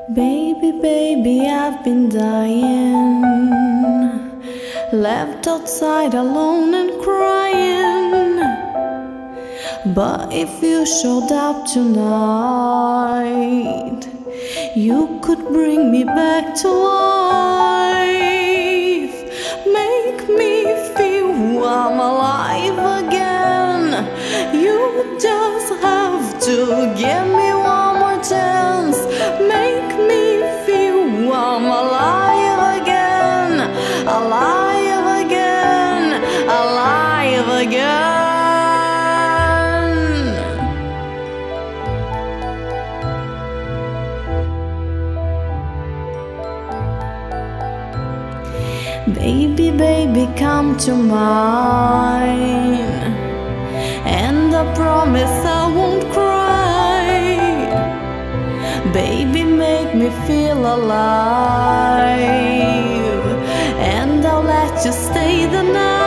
Baby, baby, I've been dying, left outside alone and crying. But if you showed up tonight, you could bring me back to life. Make me feel I'm alive again. You just have to give me one more chance. Make me feel I'm alive again, alive again, alive again. Baby, baby, come to mine, and I promise I won't cry. Baby, make me feel alive, and I'll let you stay the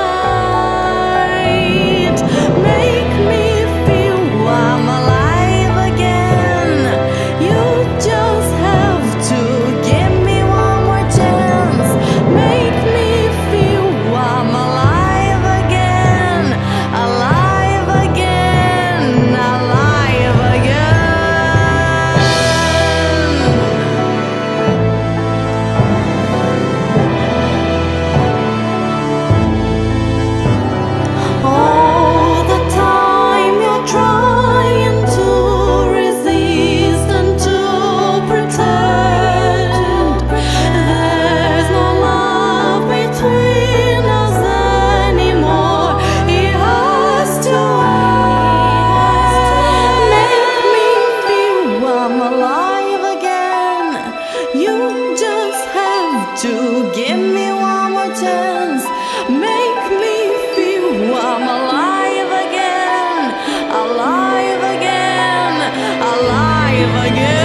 night. Make me feel I'm alive again. You just have to give me one more chance. Make me feel I'm alive again, alive again, alive again. All the time you're trying to resist and to pretend there's no love between us anymore. It has to end. Make me feel I'm alive again. You just have to give me one more chance. Make me feel I'm alive again, alive again, alive again.